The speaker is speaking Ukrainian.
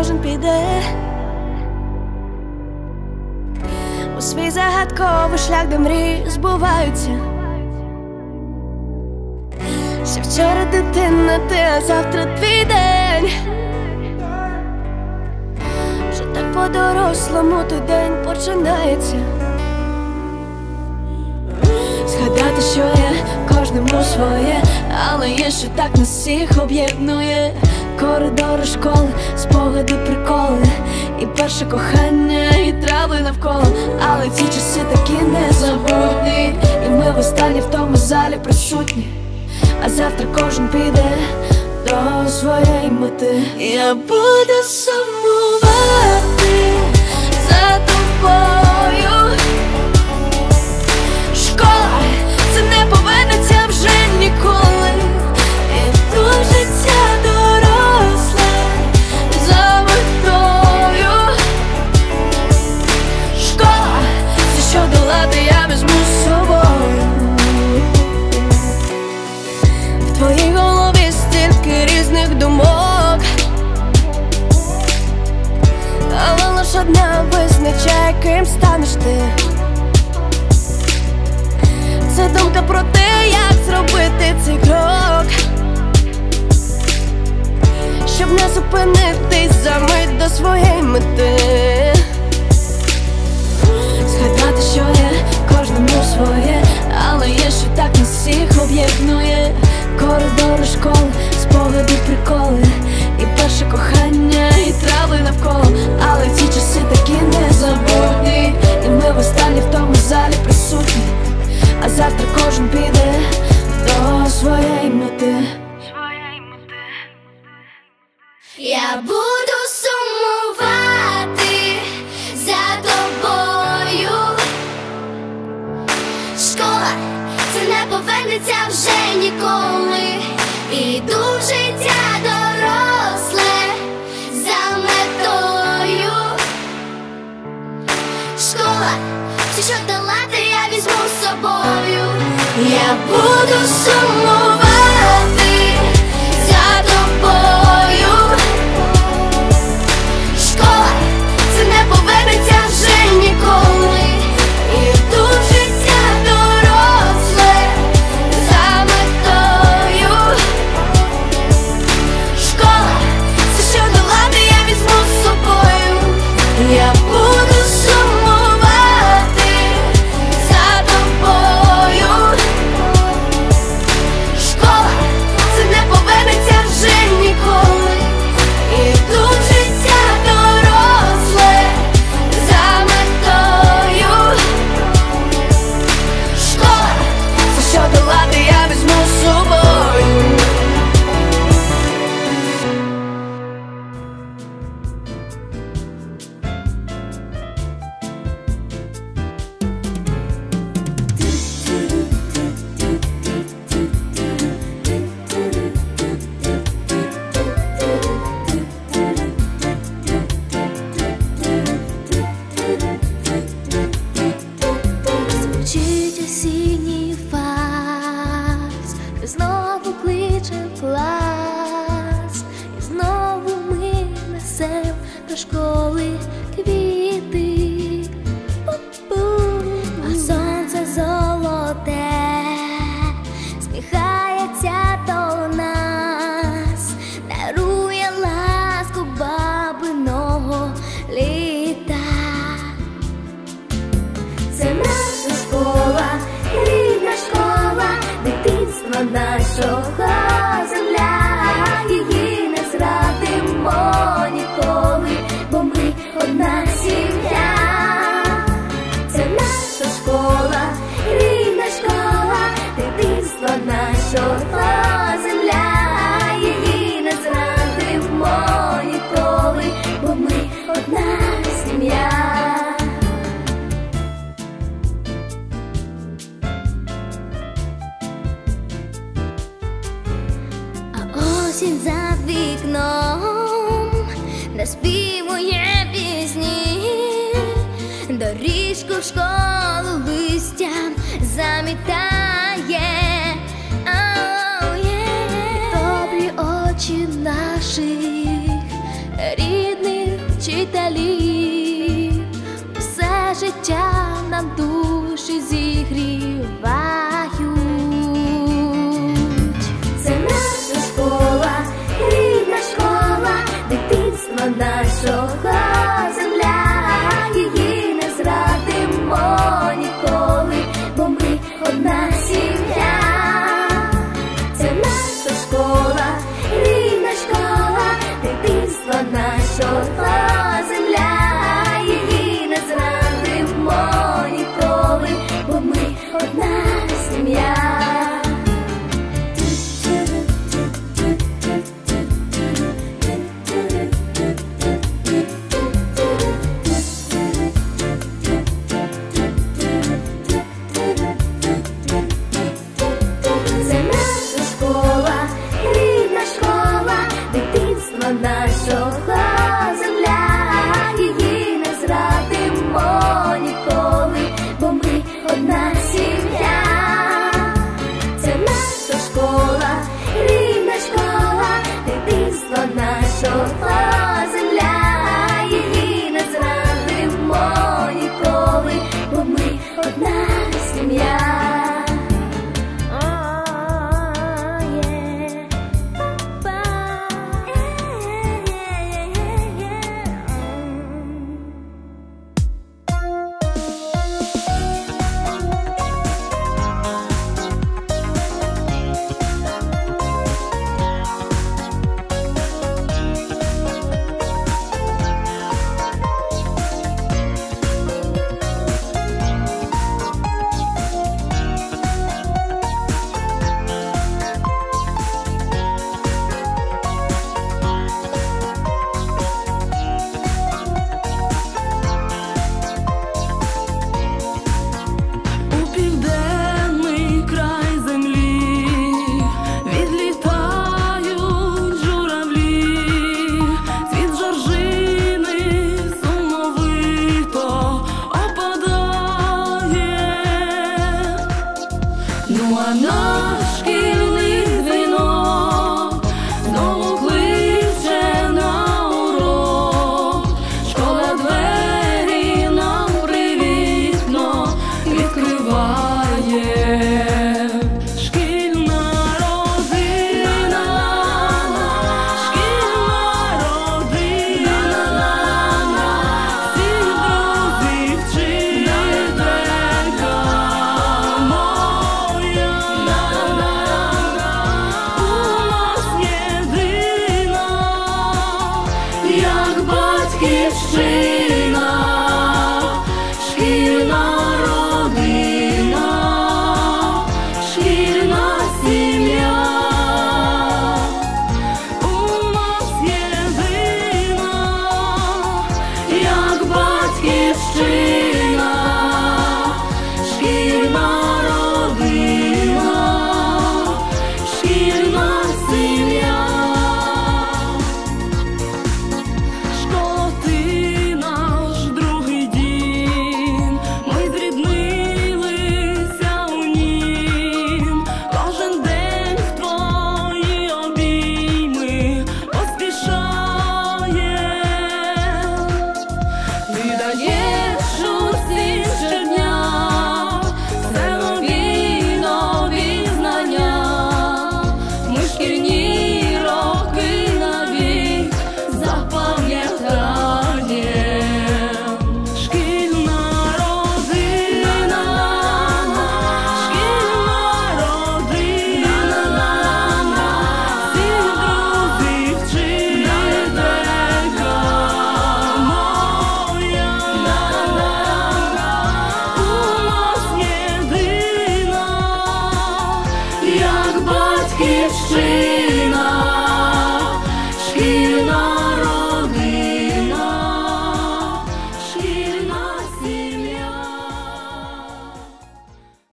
кожен піде у свій загадковий шлях, де мрії збуваються. Ще вчора дитина ти, а завтра твій день. Вже так по-дорослому той день починається. Згадати, що є кожному своє, але є, що так нас всіх об'єднує. Коридори школи, спогади, приколи, і перше кохання, і трави навколо. Але ці часи такі незабутні, і ми востаннє в тому залі присутні. А завтра кожен піде до своєї мети. Я буду сумувати за тобою. Школа, це не повернеться вже ніколи. І тут життя доросле за метою. Школа, все, що долати, я візьму з собою. В твоїй голові стільки різних думок, але лиш одна визначає, ким станеш ти. Це думка про те, як зробити цей крок, щоб не зупинитись за мить до своєї мети. Згадати, що є кожному своє, але є, що так нас всіх об'єднує. Коридори школи, спогади, приколи, і перше кохання, і трави навколо. Але ці часи такі незабутні, і ми востаннє в тому залі присутні. А завтра кожен піде до своєї мети. Я буду сумувати за тобою. Школа, це не повернеться вже ніколи. Іду в життя доросле за метою. Школа, все, що долати, я візьму з собою. Я буду сумувати за тобою. Школа, це не повернеться вже ніколи. Іду в життя доросле за метою. Школа, все, що долати, я візьму з собою. Я буду сумувати за тобою. Школа, це не повернеться вже ніколи. Іду в життя доросле за метою. Школа, Все, що долати, я візьму з собою. Звучить осінній фарс, і знову кличе клас, і знову ми несем до школи квіти. Пу-пу. А сонце золоте сміхається до нас, дарує ласку бабиного літа. Це наша школа, рідна школа, дитинства нашого земля. Її не зрадимо ніколи, бо ми одна сім'я. Це наша школа, рідна школа, дитинства нашого земля. Її не зрадимо ніколи, бо ми одна сім'я. Осінь за вікном наспівує пісні, доріжку в школу листям замітає. Oh, yeah. Добрі очі наших рідних вчителів, все життя нам душі зігрівають. Це наша школа, рідна школа, дитинство нашого, земля, її не зрадимо ніколи, бо ми одна сім'я. Це наша школа, рідна школа, дитинство нашого, земля, її не зрадимо ніколи, бо ми одна сім'я. Нашого, земля, її не зрадимо ніколи, бо ми одна сім'я. Це наша школа, рідна школа, дитинство нашого, земля, її не зрадимо ніколи, бо ми одна сім'я. Ну а наш шкільний дзвінок знову кличе на урок. Школа двері нам привітно відкриває. Шкільна родина, шкільна родина, всі друзі, вчителька. Як батьківщина, шкільна родина, шкільна сім'я. У нас єдина, як батьківщина, шкільна родина, шкільна сім'я. Як батьківщина.